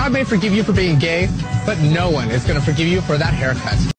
God may forgive you for being gay, but no one is going to forgive you for that haircut.